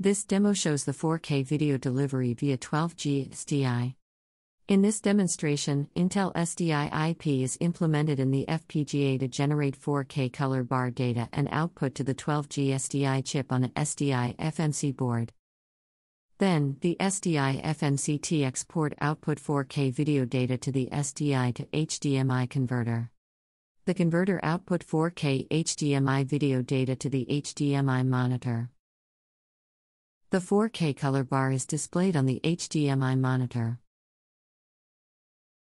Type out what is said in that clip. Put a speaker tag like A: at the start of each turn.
A: This demo shows the 4K video delivery via 12G SDI. In this demonstration, Intel SDI-IP is implemented in the FPGA to generate 4K color bar data and output to the 12G SDI chip on an SDI-FMC board. Then, the SDI-FMC T export output 4K video data to the SDI to HDMI converter. The converter output 4K HDMI video data to the HDMI monitor. The 4K color bar is displayed on the HDMI monitor.